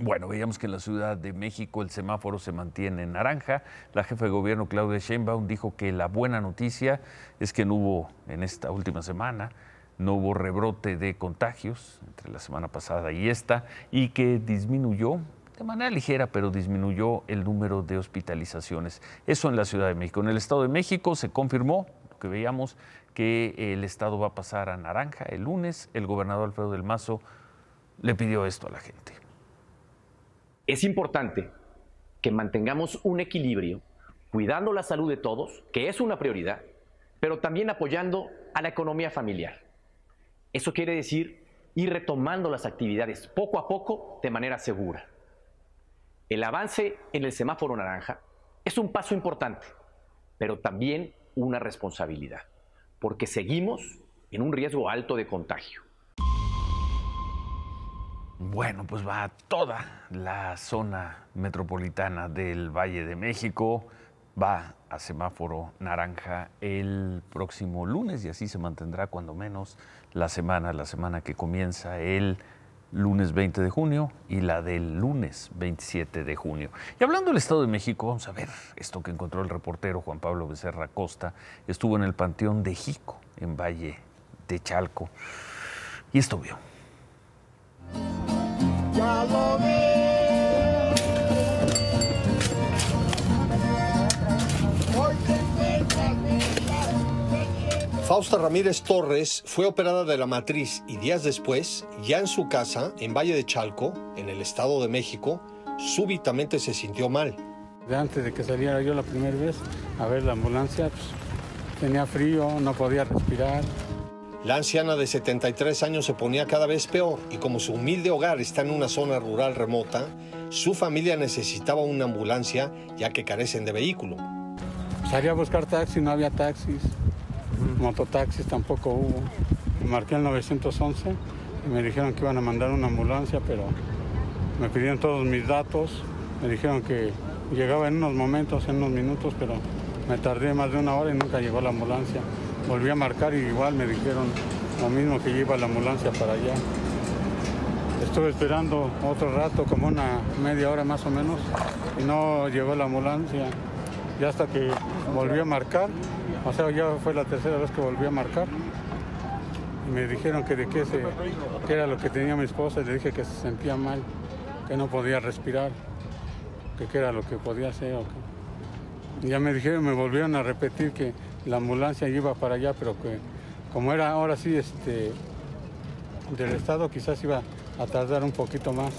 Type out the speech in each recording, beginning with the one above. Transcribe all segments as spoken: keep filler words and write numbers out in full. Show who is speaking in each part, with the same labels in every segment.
Speaker 1: Bueno, veíamos que en la Ciudad de México el semáforo se mantiene en naranja. La jefa de gobierno, Claudia Sheinbaum, dijo que la buena noticia es que no hubo, en esta última semana, no hubo rebrote de contagios entre la semana pasada y esta, y que disminuyó, de manera ligera, pero disminuyó el número de hospitalizaciones. Eso en la Ciudad de México. En el Estado de México se confirmó, lo que veíamos, que el Estado va a pasar a naranja el lunes. El gobernador Alfredo del Mazo le pidió esto a la gente.
Speaker 2: Es importante que mantengamos un equilibrio, cuidando la salud de todos, que es una prioridad, pero también apoyando a la economía familiar. Eso quiere decir ir retomando las actividades poco a poco de manera segura. El avance en el semáforo naranja es un paso importante, pero también una responsabilidad, porque seguimos en un riesgo alto de contagio.
Speaker 1: Bueno, pues va a toda la zona metropolitana del Valle de México, va a semáforo naranja el próximo lunes y así se mantendrá cuando menos la semana, la semana que comienza el lunes veinte de junio y la del lunes veintisiete de junio. Y hablando del Estado de México, vamos a ver esto que encontró el reportero Juan Pablo Becerra Costa. Estuvo en el Panteón de Jico, en Valle de Chalco, y esto vio.
Speaker 3: Ya lo ve. Fausta Ramírez Torres fue operada de la matriz y días después, ya en su casa, en Valle de Chalco, en el Estado de México, súbitamente se sintió mal.
Speaker 4: De antes de que saliera yo la primera vez a ver la ambulancia, pues, tenía frío, no podía respirar.
Speaker 3: La anciana de setenta y tres años se ponía cada vez peor y como su humilde hogar está en una zona rural remota, su familia necesitaba una ambulancia ya que carecen de vehículo.
Speaker 4: Salí a buscar taxi, no había taxis, mototaxis tampoco hubo. Marqué el nueve once y me dijeron que iban a mandar una ambulancia, pero me pidieron todos mis datos, me dijeron que llegaba en unos momentos, en unos minutos, pero me tardé más de una hora y nunca llegó la ambulancia. Volví a marcar y igual me dijeron lo mismo, que iba la ambulancia para allá. Estuve esperando otro rato, como una media hora más o menos, y no llegó la ambulancia. Y hasta que volví a marcar, o sea, ya fue la tercera vez que volví a marcar, y me dijeron que de qué, se, qué era lo que tenía mi esposa, y le dije que se sentía mal, que no podía respirar, que qué era lo que podía hacer. O qué. Y ya me dijeron, me volvieron a repetir que la ambulancia iba para allá, pero que como era ahora sí este, del Estado, quizás iba a tardar un poquito más,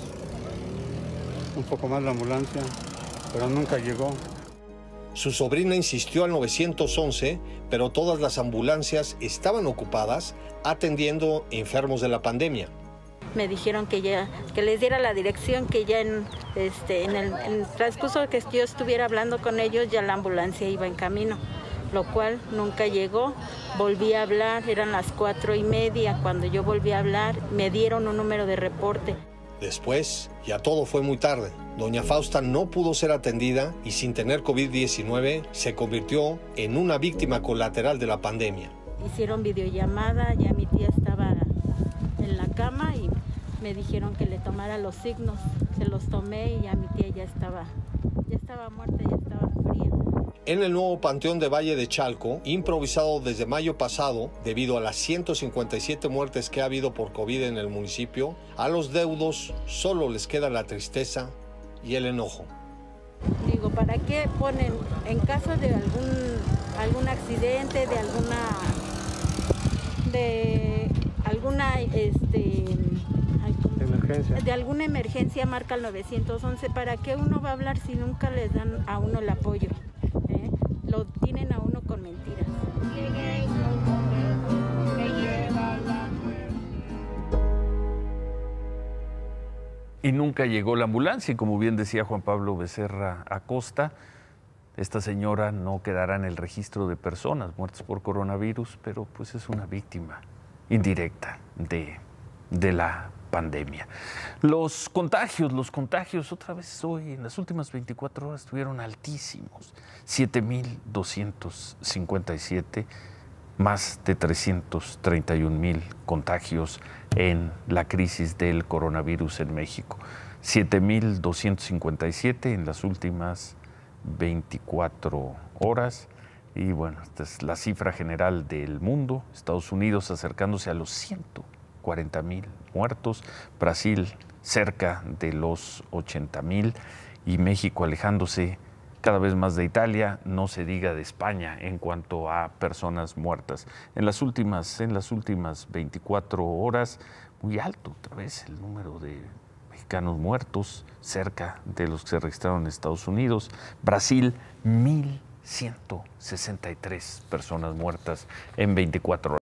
Speaker 4: un poco más la ambulancia, pero nunca llegó.
Speaker 3: Su sobrina insistió al nueve once, pero todas las ambulancias estaban ocupadas atendiendo enfermos de la pandemia.
Speaker 5: Me dijeron que ya que les diera la dirección, que ya en, este, en, el, en el transcurso que yo estuviera hablando con ellos, ya la ambulancia iba en camino, lo cual nunca llegó. Volví a hablar, eran las cuatro y media, cuando yo volví a hablar me dieron un número de reporte.
Speaker 3: Después, ya todo fue muy tarde. Doña Fausta no pudo ser atendida y sin tener COVID diecinueve se convirtió en una víctima colateral de la pandemia.
Speaker 5: Hicieron videollamada, ya mi tía estaba en la cama y me dijeron que le tomara los signos. Se los tomé y ya mi tía ya estaba, ya estaba muerta, ya estaba fría.
Speaker 3: En el nuevo Panteón de Valle de Chalco, improvisado desde mayo pasado, debido a las ciento cincuenta y siete muertes que ha habido por COVID en el municipio, a los deudos solo les queda la tristeza y el enojo.
Speaker 5: Digo, ¿para qué ponen en caso de algún, algún accidente, de alguna, de alguna, este,
Speaker 4: Emergencia.
Speaker 5: de alguna emergencia marca el nueve once? ¿Para qué uno va a hablar si nunca les dan a uno el apoyo? ¿Eh? Lo tienen a uno con mentiras.
Speaker 1: Y nunca llegó la ambulancia, y como bien decía Juan Pablo Becerra Acosta, esta señora no quedará en el registro de personas muertas por coronavirus, pero pues es una víctima indirecta de, de la pandemia. Los contagios, los contagios otra vez hoy, en las últimas veinticuatro horas, estuvieron altísimos, siete mil doscientos cincuenta y siete, más de trescientos treinta y un mil contagios en la crisis del coronavirus en México. siete mil doscientos cincuenta y siete en las últimas veinticuatro horas. Y bueno, esta es la cifra general del mundo. Estados Unidos acercándose a los ciento cuarenta mil muertos, Brasil cerca de los ochenta mil y México alejándose cada vez más de Italia, no se diga de España en cuanto a personas muertas. En las últimas, en las últimas veinticuatro horas, muy alto otra vez el número de mexicanos muertos, cerca de los que se registraron en Estados Unidos. Brasil, mil ciento sesenta y tres personas muertas en veinticuatro horas.